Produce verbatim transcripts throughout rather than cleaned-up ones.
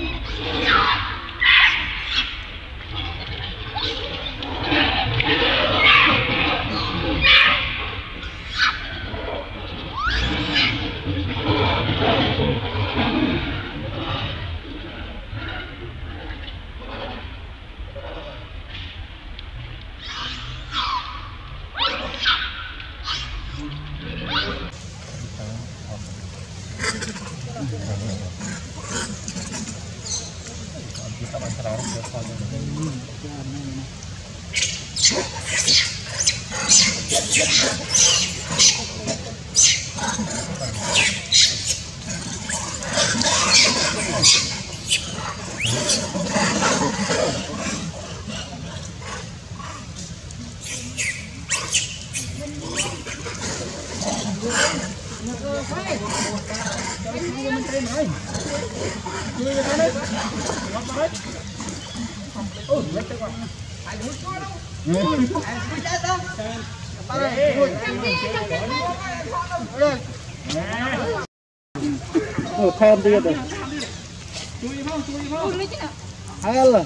Thơm đi rồi. Hay là.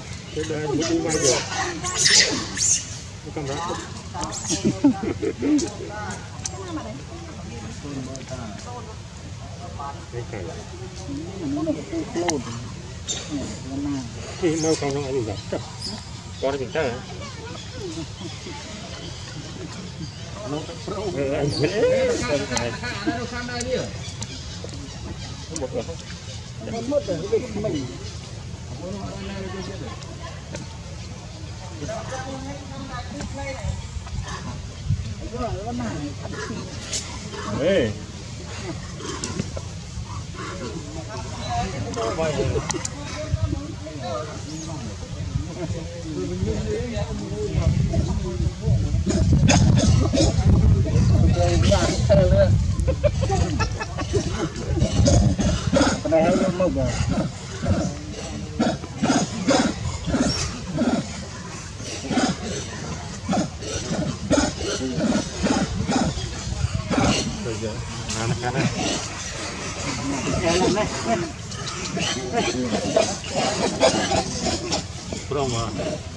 Thì đâu còn không ai gì cả. Có được chắc hả? Nó pro. Anh biết. Một rồi không? Một mất rồi cái mình. Ê. Cái này hay lắm mộc rồi. Rồi giờ, ăn cái này. Cái này này. Promo.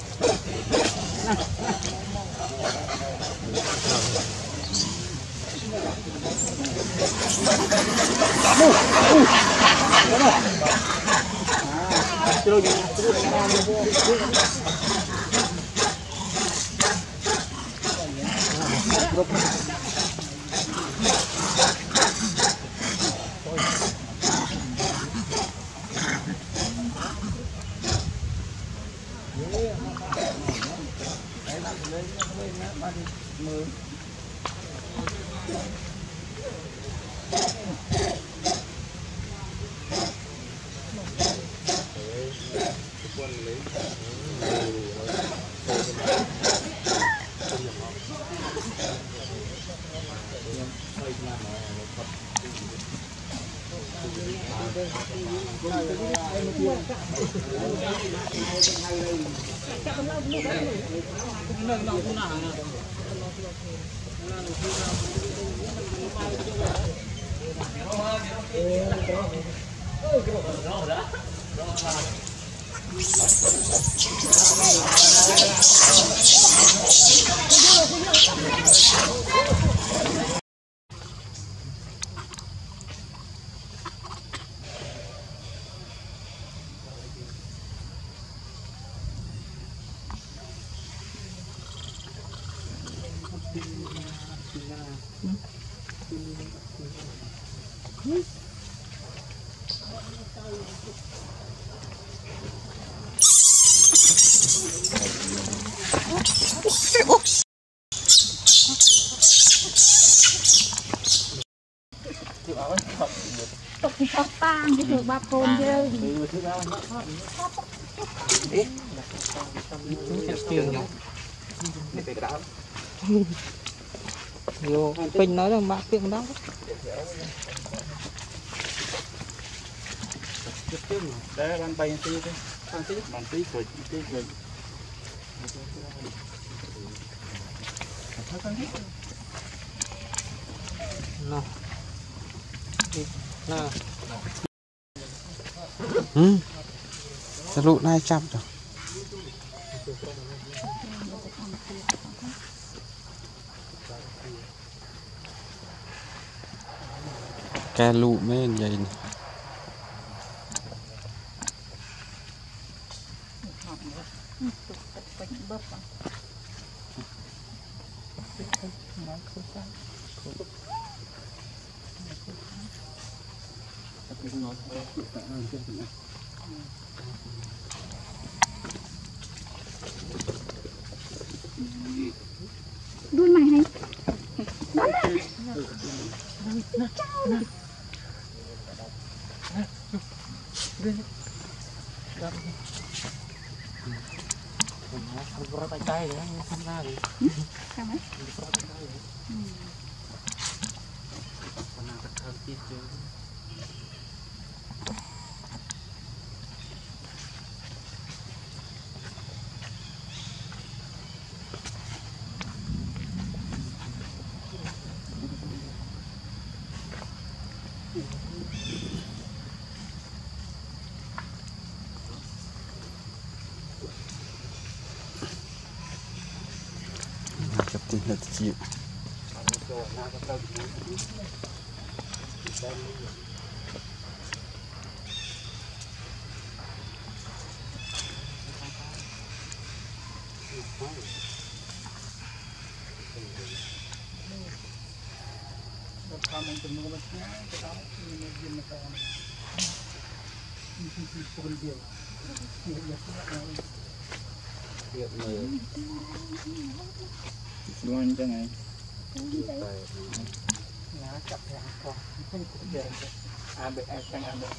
Tục thì sắp tan chứ được ba con chứ. Vô Pinh nói rằng bác tiệm đó. Để ăn bay tí đi. Ăn tí, bàn tí cười tí cười. Nào. Nào. Ừ. sơ lụ nai chăm rồi cái lụ mấy vậy này đuôi mày hay tay tay đấy không ra đi sao ấy chụp tin là chịu luôn cho này à bị ai sang ăn được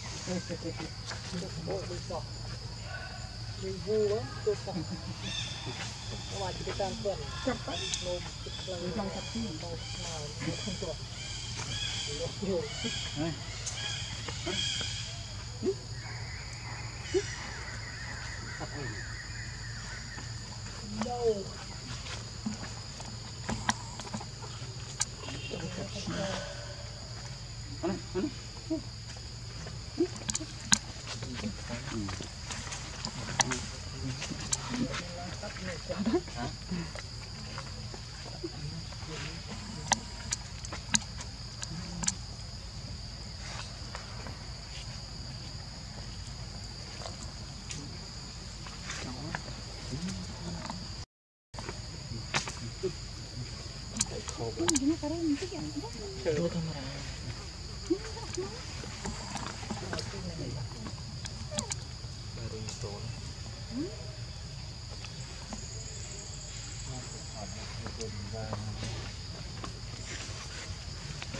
Hãy subscribe cho kênh Ghiền Mì Gõ để không bỏ lỡ những video hấp dẫn.